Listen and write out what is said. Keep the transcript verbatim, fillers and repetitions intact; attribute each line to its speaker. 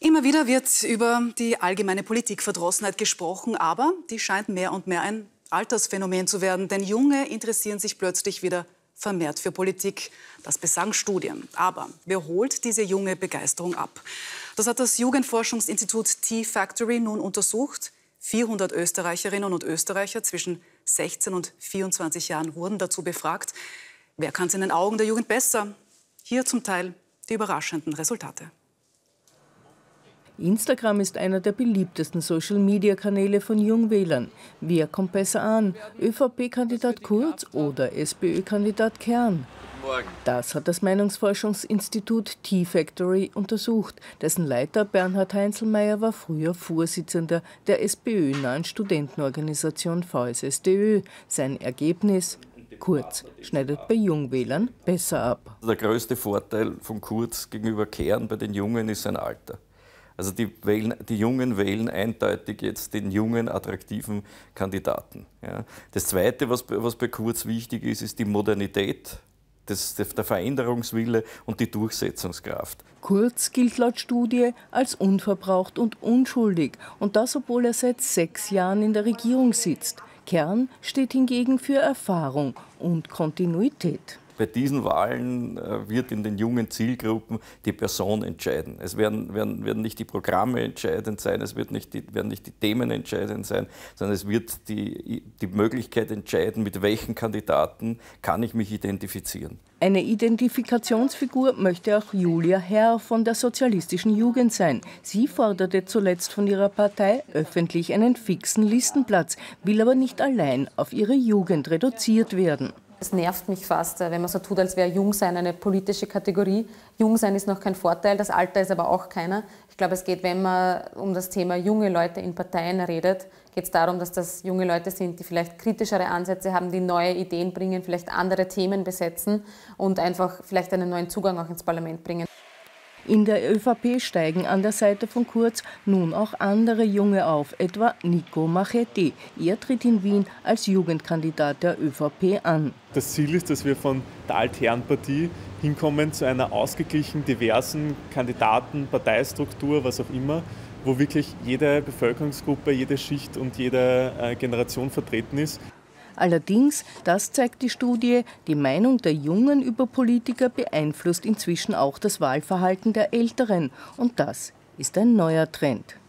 Speaker 1: Immer wieder wird über die allgemeine Politikverdrossenheit gesprochen, aber die scheint mehr und mehr ein Altersphänomen zu werden. Denn Junge interessieren sich plötzlich wieder vermehrt für Politik. Das besagen Studien. Aber wer holt diese junge Begeisterung ab? Das hat das Jugendforschungsinstitut T-Factory nun untersucht. vierhundert Österreicherinnen und Österreicher zwischen sechzehn und vierundzwanzig Jahren wurden dazu befragt. Wer kann es in den Augen der Jugend besser? Hier zum Teil die überraschenden Resultate.
Speaker 2: Instagram ist einer der beliebtesten Social-Media-Kanäle von Jungwählern. Wer kommt besser an? ÖVP-Kandidat Kurz oder SPÖ-Kandidat Kern? Das hat das Meinungsforschungsinstitut T-Factory untersucht. Dessen Leiter Bernhard Heinzelmeier war früher Vorsitzender der SPÖ-nahen Studentenorganisation V S S D Ö. Sein Ergebnis? Kurz schneidet bei Jungwählern besser ab.
Speaker 3: Der größte Vorteil von Kurz gegenüber Kern bei den Jungen ist sein Alter. Also die, wählen, die Jungen wählen eindeutig jetzt den jungen, attraktiven Kandidaten. Ja. Das Zweite, was, was bei Kurz wichtig ist, ist die Modernität, das, der Veränderungswille und die Durchsetzungskraft.
Speaker 2: Kurz gilt laut Studie als unverbraucht und unschuldig. Und das, obwohl er seit sechs Jahren in der Regierung sitzt. Kern steht hingegen für Erfahrung und Kontinuität.
Speaker 3: Bei diesen Wahlen wird in den jungen Zielgruppen die Person entscheiden. Es werden, werden, werden nicht die Programme entscheidend sein, es wird nicht die, werden nicht die Themen entscheidend sein, sondern es wird die, die Möglichkeit entscheiden, mit welchen Kandidaten kann ich mich identifizieren.
Speaker 2: Eine Identifikationsfigur möchte auch Julia Herr von der Sozialistischen Jugend sein. Sie forderte zuletzt von ihrer Partei öffentlich einen fixen Listenplatz, will aber nicht allein auf ihre Jugend reduziert werden.
Speaker 4: Es nervt mich fast, wenn man so tut, als wäre Jungsein eine politische Kategorie. Jungsein ist noch kein Vorteil, das Alter ist aber auch keiner. Ich glaube, es geht, wenn man um das Thema junge Leute in Parteien redet, geht es darum, dass das junge Leute sind, die vielleicht kritischere Ansätze haben, die neue Ideen bringen, vielleicht andere Themen besetzen und einfach vielleicht einen neuen Zugang auch ins Parlament bringen.
Speaker 2: In der ÖVP steigen an der Seite von Kurz nun auch andere Junge auf, etwa Nico Machetti. Er tritt in Wien als Jugendkandidat der ÖVP an.
Speaker 5: Das Ziel ist, dass wir von der Altherrenpartie hinkommen zu einer ausgeglichen, diversen Kandidaten, Parteistruktur, was auch immer, wo wirklich jede Bevölkerungsgruppe, jede Schicht und jede Generation vertreten ist.
Speaker 2: Allerdings, das zeigt die Studie, die Meinung der Jungen über Politiker beeinflusst inzwischen auch das Wahlverhalten der Älteren. Und das ist ein neuer Trend.